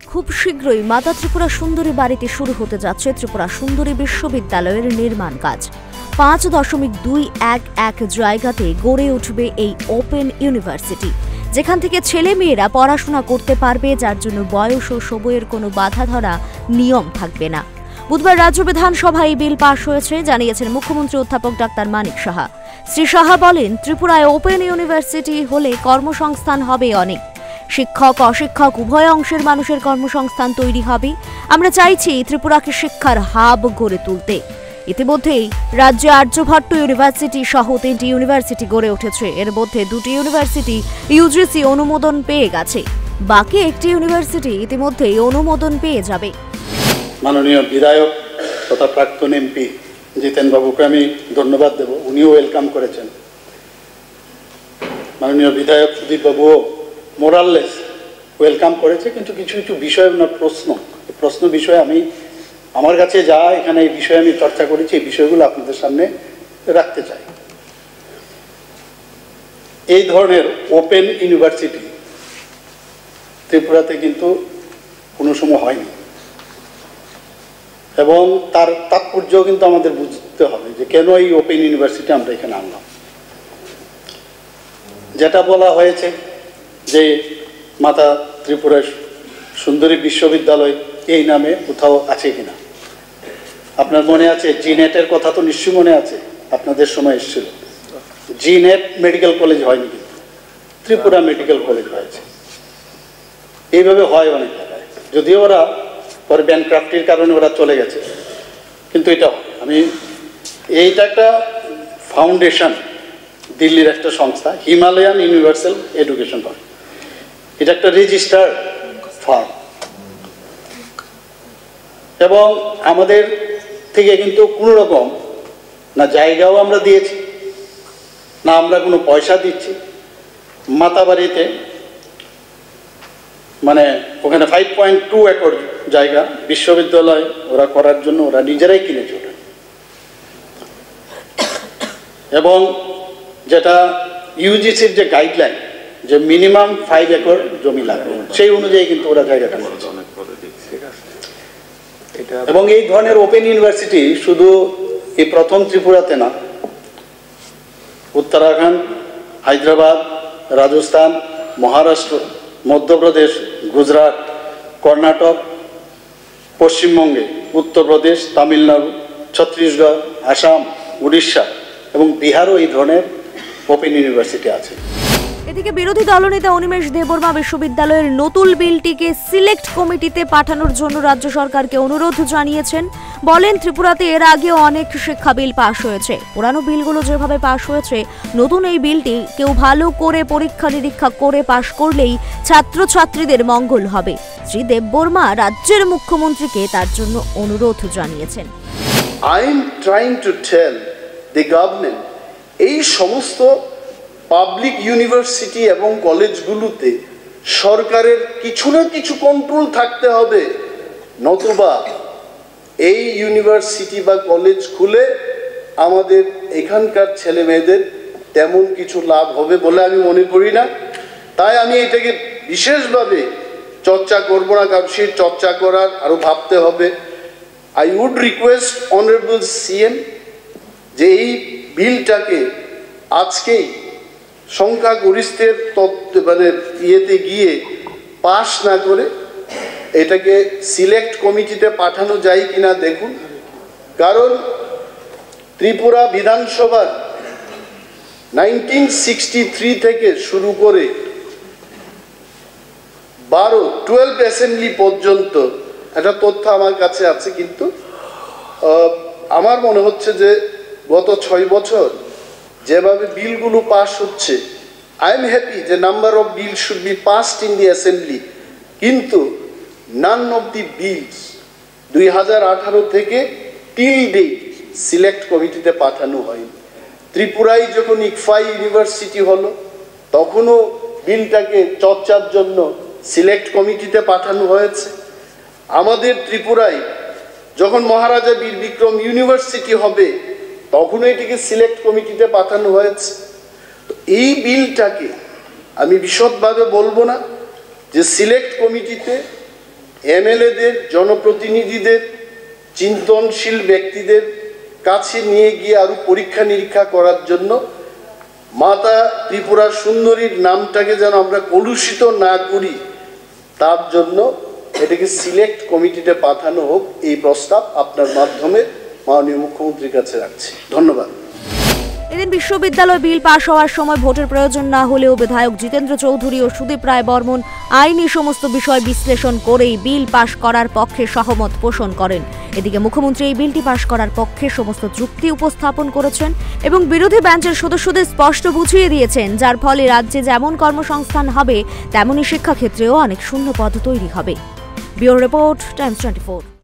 খুব শীঘ্রই মাতা ত্রিপুরা সুন্দরী বাড়িতে শুরু হতে যাচ্ছে ত্রিপুরা সুন্দরী বিশ্ববিদ্যালয়ের নির্মাণ কাজ। 5.211 জায়গাতে গড়ে উঠবে এই ওপেন ইউনিভার্সিটি, যেখান থেকে ছেলে মেয়েরা পড়াশোনা করতে পারবে, যার জন্য বয়স ও সময়ের কোনো বাধা ধরা নিয়ম থাকবে না। বুধবার রাজ্য বিধানসভায় এই বিল পাশ হয়েছে, জানিয়েছেন মুখ্যমন্ত্রী অধ্যাপক ডাক্তার মানিক সাহা। শ্রী সাহা বলেন, ত্রিপুরায় ওপেন ইউনিভার্সিটি হলে কর্মসংস্থান হবে অনেক। শিক্ষক অশিক্ষক উভয় অংশের মানুষের কর্মসংস্থান তৈরি হবে। আমরা চাইছি ত্রিপুরাকে শিক্ষার হাব গড়ে তুলতে। ইতিমধ্যেই রাজ্যে আর্যভট্ট ইউনিভার্সিটি সহ 3টি ইউনিভার্সিটি গড়ে উঠেছে। এর মধ্যে 2টি ইউনিভার্সিটি ইউজিসি অনুমোদন পেয়ে গেছে, বাকি একটি ইউনিভার্সিটি ইতিমধ্যেই অনুমোদন পেয়ে যাবে। মাননীয় বিধায়ক তথা প্রাক্তন এমপি জিতেন বাবুকে আমি ধন্যবাদ দেব, উনিও ওয়েলকাম করেছেন। মাননীয় বিধায়ক সুদীপ বাবুও মোরাললেস ওয়েলকাম করেছে, কিন্তু কিছু কিছু বিষয় ওনার প্রশ্ন বিষয়ে আমি আমার কাছে যা এখানে এই বিষয়ে আমি চর্চা করেছি, এই বিষয়গুলো আপনাদের সামনে রাখতে চাই। এই ধরনের ওপেন ইউনিভার্সিটি ত্রিপুরাতে কিন্তু কোনো সময় হয়নি, এবং তার তাৎপর্য কিন্তু আমাদের বুঝতে হবে যে কেন এই ওপেন ইউনিভার্সিটি আমরা এখানে আনলাম। যেটা বলা হয়েছে যে মাতা ত্রিপুরা সুন্দরী বিশ্ববিদ্যালয় এই নামে কোথাও আছে কিনা। আপনার মনে আছে জিনেটের কথা তো নিশ্চয়ই মনে আছে, আপনাদের সময় এসেছিল। জিনেট মেডিকেল কলেজ হয়নি, কিন্তু ত্রিপুরা মেডিকেল কলেজ হয়েছে। এইভাবে হয় অনেক জায়গায়, যদিও ওরা পরে ব্যানক্রাফটির কারণে ওরা চলে গেছে, কিন্তু এটা এইটা একটা ফাউন্ডেশন, দিল্লির একটা সংস্থা, হিমালয়ান ইউনিভার্সাল এডুকেশন ফার্ম। এটা একটা রেজিস্টার্ড ফার্ম, এবং আমাদের থেকে কিন্তু কোনো রকম না জায়গাও আমরা দিয়েছি, না আমরা কোনো পয়সা দিচ্ছি। মাতাবাড়িতে মানে ওখানে 5.2 একর জায়গা বিশ্ববিদ্যালয় ওরা করার জন্য ওরা নিজেরাই কিনেছে ওটা, এবং যেটা ইউজিসির যে গাইডলাইন যে মিনিমাম 5 একর জমি লাগবে, সেই অনুযায়ী কিন্তু ওরা জায়গাটা করেছে। এবং এই ধরনের ওপেন ইউনিভার্সিটি শুধু এই প্রথম ত্রিপুরাতে না, উত্তরাখণ্ড, হায়দ্রাবাদ, রাজস্থান, মহারাষ্ট্র, মধ্যপ্রদেশ, গুজরাট, কর্ণাটক, পশ্চিমবঙ্গে, উত্তরপ্রদেশ, তামিলনাড়ু, ছত্তিশগড়, আসাম, উড়িষ্যা এবং বিহারও এই ধরনের ওপেন ইউনিভার্সিটি আছে। এদিকে বিরোধী দলনেতা অনিমেষ দেববর্মা বিশ্ববিদ্যালয়ের নতুন বিলটিকে সিলেক্ট কমিটিতে পাঠানোর জন্য রাজ্য সরকারকে অনুরোধ জানিয়েছেন। বলেন, ত্রিপুরাতে এর আগেও অনেক শিক্ষা বিল পাশ হয়েছে, পুরানো বিলগুলো যেভাবে পাশ হয়েছে, নতুন এই বিলটি কেউ ভালো করে পরীক্ষা নিরীক্ষা করে পাশ করলেই ছাত্রছাত্রীদের মঙ্গল হবে। শ্রী দেববর্মা রাজ্যের মুখ্যমন্ত্রীকে তার জন্য অনুরোধ জানিয়েছেন। I am trying to tell the government, এই সমস্ত পাবলিক ইউনিভার্সিটি এবং কলেজগুলোতে সরকারের কিছু না কিছু কন্ট্রোল থাকতে হবে, নতুবা এই ইউনিভার্সিটি বা কলেজ খুলে আমাদের এখানকার ছেলে মেয়েদের তেমন কিছু লাভ হবে বলে আমি মনে করি না। তাই আমি এটাকে বিশেষভাবে চর্চা করব না, কারণ সেই চর্চা করার আরও ভাবতে হবে। I would request honourable CM যে এই বিলটাকে আজকেই সংখ্যাগরিষ্ঠের মানে ইয়েতে গিয়ে পাশ না করে এটাকে সিলেক্ট কমিটিতে পাঠানো যায় কিনা দেখুন। কারণ ত্রিপুরা বিধানসভার 1963 থেকে শুরু করে 12 অ্যাসেম্বলি পর্যন্ত একটা তথ্য আমার কাছে আছে, কিন্তু আমার মনে হচ্ছে যে গত 6 বছর যেভাবে বিলগুলো পাস হচ্ছে, আই এম হ্যাপি যে number of bill should be passed in the assembly, কিন্তু নান অফ দি বিলস 2018 থেকে টিল ডেট সিলেক্ট কমিটিতে পাঠানো হয়নি। ত্রিপুরায় যখন ইকফাই ইউনিভার্সিটি হলো, তখনও বিলটাকে চর্চার জন্য সিলেক্ট কমিটিতে পাঠানো হয়েছে। আমাদের ত্রিপুরায় যখন মহারাজা বীর বিক্রম ইউনিভার্সিটি হবে, তখনও এটিকে সিলেক্ট কমিটিতে পাঠানো হয়েছে। তো এই বিলটাকে আমি বিশদভাবে বলবো না, যে সিলেক্ট কমিটিতে এমএলএদের, জনপ্রতিনিধিদের, চিন্তনশীল ব্যক্তিদের কাছে নিয়ে গিয়ে আরো পরীক্ষা নিরীক্ষা করার জন্য মাতা ত্রিপুরা সুন্দরীর নামটাকে যেন আমরা কলুষিত না করি, তার জন্য এটাকে সিলেক্ট কমিটিতে পাঠানো হোক, এই প্রস্তাব আপনার মাধ্যমে মাননীয় মুখ্যমন্ত্রীর কাছে রাখছি। ধন্যবাদ। এদিন বিশ্ববিদ্যালয় বিল পাশ হওয়ার সময় ভোটের প্রয়োজন না হলেও বিধায়ক জিতেন্দ্র চৌধুরী ও সুদীপ রায় বর্মন আইনি সমস্ত বিষয় বিশ্লেষণ করেই বিল পাশ করার পক্ষে সহমত পোষণ করেন। এদিকে মুখ্যমন্ত্রী এই বিলটি পাশ করার পক্ষে সমস্ত যুক্তি উপস্থাপন করেছেন এবং বিরোধী বেঞ্চের সদস্যদের স্পষ্ট বুঝিয়ে দিয়েছেন, যার ফলে রাজ্যে যেমন কর্মসংস্থান হবে তেমনই শিক্ষাক্ষেত্রেও অনেক শূন্য পদ তৈরি হবে। Bureau report, Times 24।